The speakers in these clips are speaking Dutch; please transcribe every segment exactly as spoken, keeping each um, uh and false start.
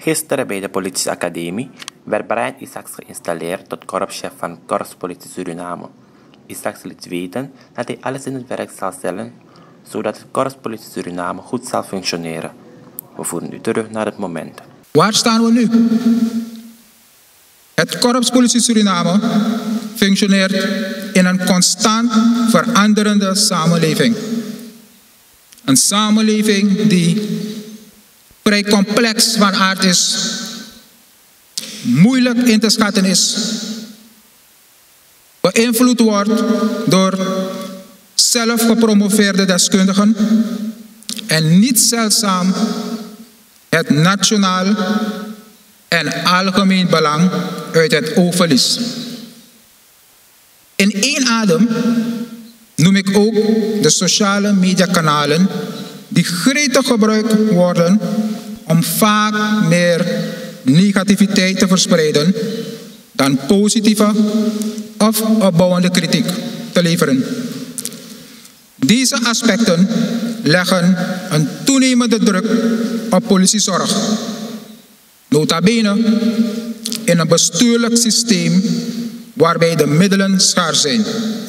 Gisteren bij de politieacademie werd Brian Isaacs geïnstalleerd tot korpschef van Korpspolitie Suriname. Isaacs liet weten dat hij alles in het werk zal stellen zodat de Korpspolitie Suriname goed zal functioneren. We voeren nu terug naar het moment. Waar staan we nu? Het Korpspolitie Suriname functioneert in een constant veranderende samenleving. Een samenleving die vrij complex van aard is, moeilijk in te schatten is, beïnvloed wordt door zelfgepromoveerde deskundigen en niet zeldzaam het nationaal en algemeen belang uit het oog verliest. In één adem noem ik ook de sociale mediakanalen die gretig gebruikt worden om vaak meer negativiteit te verspreiden dan positieve of opbouwende kritiek te leveren. Deze aspecten leggen een toenemende druk op politiezorg. Nota bene in een bestuurlijk systeem waarbij de middelen schaars zijn.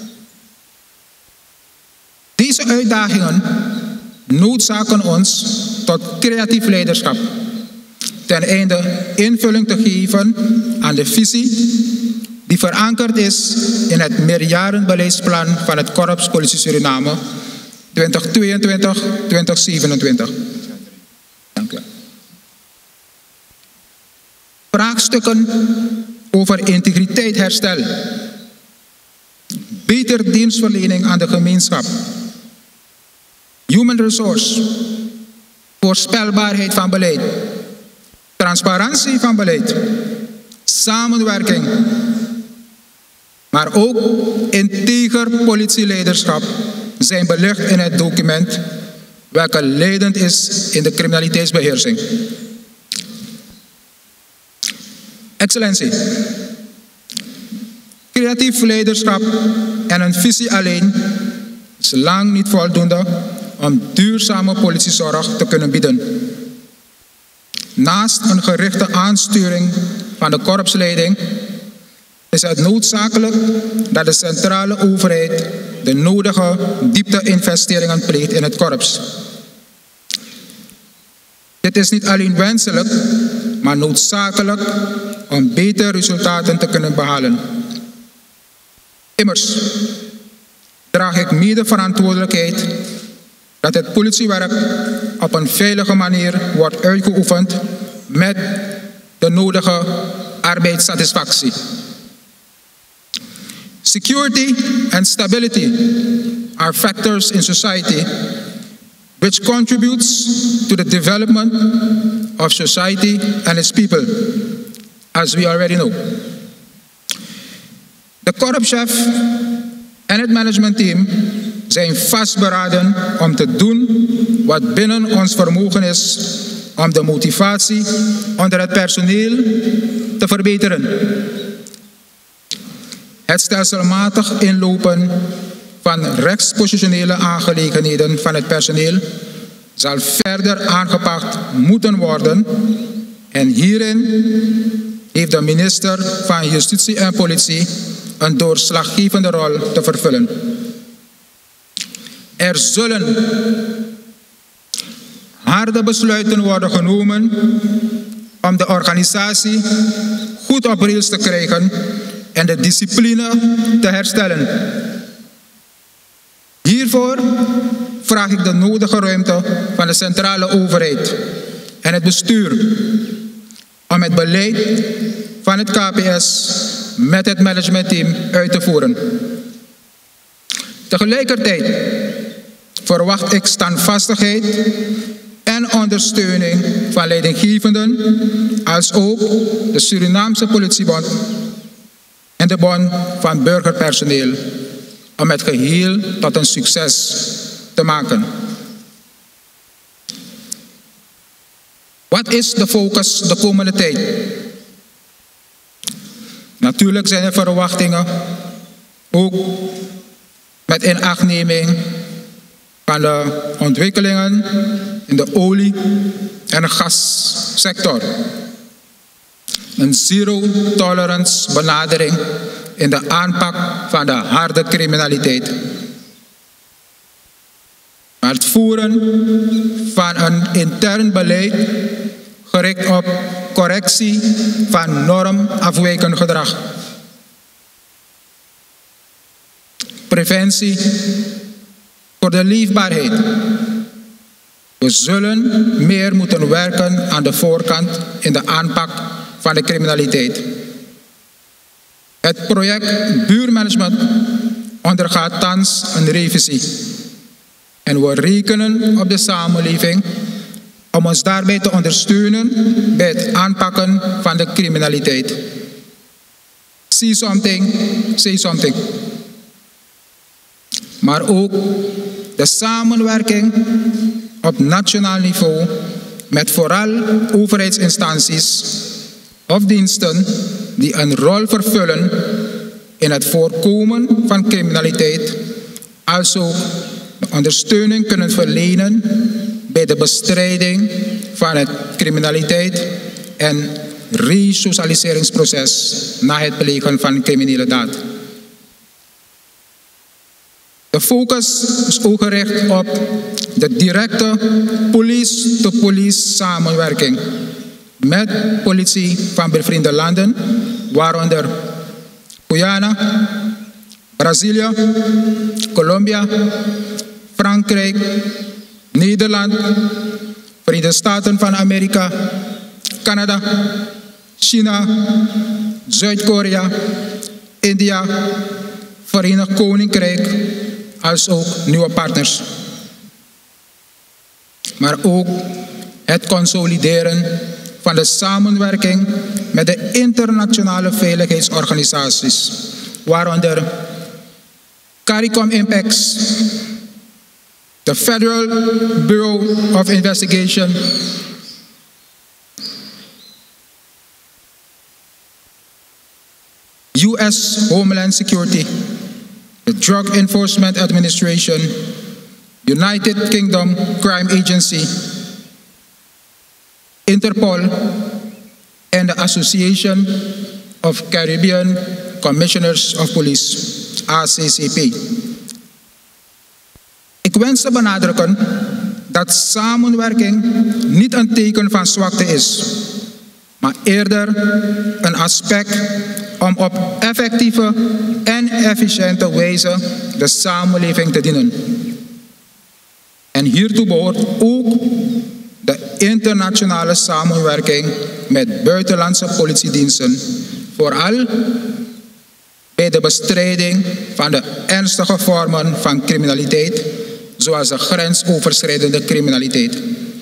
Deze uitdagingen noodzaken ons tot creatief leiderschap, ten einde invulling te geven aan de visie die verankerd is in het meerjarenbeleidsplan van het Korpspolitie Suriname twintig tweeëntwintig tot twintig zevenentwintig. Dank u. Vraagstukken over integriteit herstel, beter dienstverlening aan de gemeenschap, human resource, voorspelbaarheid van beleid, transparantie van beleid, samenwerking, maar ook integer politieleiderschap zijn belicht in het document welke leidend is in de criminaliteitsbeheersing. Excellentie, creatief leiderschap en een visie alleen is lang niet voldoende om duurzame politiezorg te kunnen bieden. Naast een gerichte aansturing van de korpsleiding is het noodzakelijk dat de centrale overheid de nodige diepte-investeringen pleegt in het korps. Dit is niet alleen wenselijk, maar noodzakelijk om betere resultaten te kunnen behalen. Immers draag ik mede verantwoordelijkheid dat het politiewerk op een veilige manier wordt uitgeoefend met de nodige arbeidssatisfactie. Security and stability are factors in society which contributes to the development of society and its people, as we already know. De korpschef en het managementteam zijn vastberaden om te doen wat binnen ons vermogen is om de motivatie onder het personeel te verbeteren. Het stelselmatig inlopen van rechtspositionele aangelegenheden van het personeel zal verder aangepakt moeten worden en hierin heeft de minister van Justitie en Politie een doorslaggevende rol te vervullen. Er zullen harde besluiten worden genomen om de organisatie goed op rails te krijgen en de discipline te herstellen. Hiervoor vraag ik de nodige ruimte van de centrale overheid en het bestuur om het beleid van het K P S met het managementteam uit te voeren. Tegelijkertijd verwacht ik standvastigheid en ondersteuning van leidinggevenden als ook de Surinaamse Politiebond en de Bond van Burgerpersoneel om het geheel tot een succes te maken. Wat is de focus de komende tijd? Natuurlijk zijn er verwachtingen, ook met inachtneming van de ontwikkelingen in de olie- en de gassector. een zero-tolerance benadering in de aanpak van de harde criminaliteit. Maar het voeren van een intern beleid gericht op correctie van normafwijkend gedrag. Preventie voor de leefbaarheid. We zullen meer moeten werken aan de voorkant in de aanpak van de criminaliteit. Het project Buurmanagement ondergaat thans een revisie. En we rekenen op de samenleving om ons daarbij te ondersteunen bij het aanpakken van de criminaliteit. See something, say something. Maar ook de samenwerking op nationaal niveau met vooral overheidsinstanties of diensten die een rol vervullen in het voorkomen van criminaliteit, als ook de ondersteuning kunnen verlenen bij de bestrijding van het criminaliteit en resocialiseringsproces na het plegen van een criminele daad. De focus is ook gericht op de directe police-to-police samenwerking met politie van bevriende landen, waaronder Guyana, Brazilië, Colombia, Frankrijk, Nederland, Verenigde Staten van Amerika, Canada, China, Zuid-Korea, India, Verenigd Koninkrijk, als ook nieuwe partners. Maar ook het consolideren van de samenwerking met de internationale veiligheidsorganisaties, waaronder CARICOM Impact, de Federal Bureau of Investigation, U S Homeland Security, the Drug Enforcement Administration, United Kingdom Crime Agency, Interpol en de Association of Caribbean Commissioners of Police, A C C P. Ik wens te benadrukken dat samenwerking niet een teken van zwakte is, maar eerder een aspect om op effectieve en efficiënte wijze de samenleving te dienen. En hiertoe behoort ook de internationale samenwerking met buitenlandse politiediensten, vooral bij de bestrijding van de ernstige vormen van criminaliteit, zoals de grensoverschrijdende criminaliteit.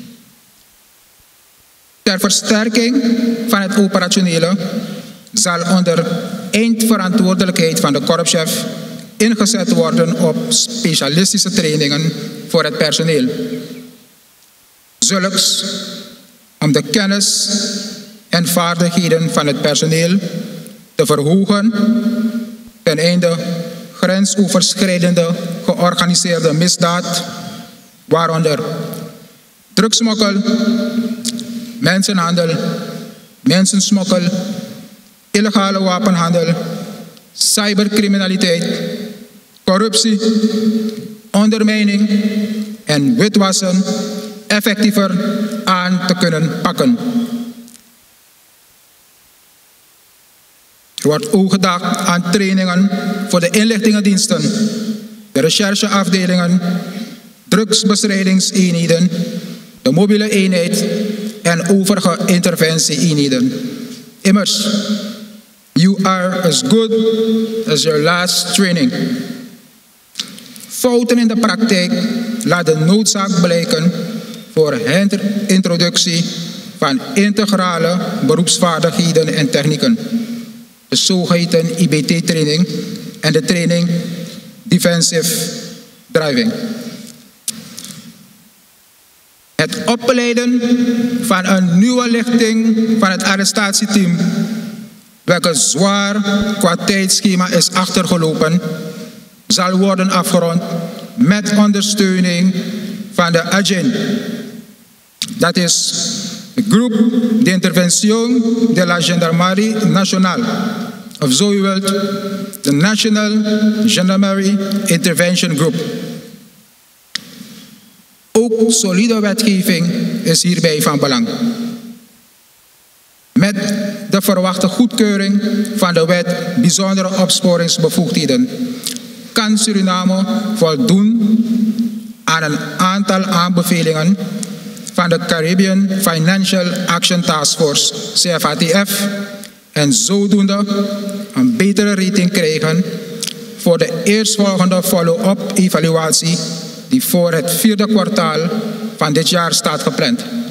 Ter versterking van het operationele zal onder eindverantwoordelijkheid van de korpschef ingezet worden op specialistische trainingen voor het personeel. Zulks om de kennis en vaardigheden van het personeel te verhogen ten einde grensoverschrijdende georganiseerde misdaad, waaronder drugsmokkel, mensenhandel, mensensmokkel, illegale wapenhandel, cybercriminaliteit, corruptie, ondermijning en witwassen effectiever aan te kunnen pakken. Er wordt ook gedacht aan trainingen voor de inlichtingendiensten, de rechercheafdelingen, drugsbestrijdingseenheden, de mobiele eenheid en overige interventie-eenheden. Immers, you are as good as your last training. Fouten in de praktijk laten de noodzaak blijken voor herintroductie van integrale beroepsvaardigheden en technieken. De zogeheten I B T-training en de training Defensive Driving. Het opleiden van een nieuwe lichting van het arrestatieteam, welke zwaar qua tijdschema is achtergelopen, zal worden afgerond met ondersteuning van de A G I N. Dat is Groep de Intervención de la Gendarmerie Nacional, of zo u wilt, de National Gendarmerie Intervention Group. Ook solide wetgeving is hierbij van belang. Met de verwachte goedkeuring van de wet bijzondere opsporingsbevoegdheden kan Suriname voldoen aan een aantal aanbevelingen van de Caribbean Financial Action Task Force, C F A T F, en zodoende een betere rating krijgen voor de eerstvolgende follow-up evaluatie die voor het vierde kwartaal van dit jaar staat gepland.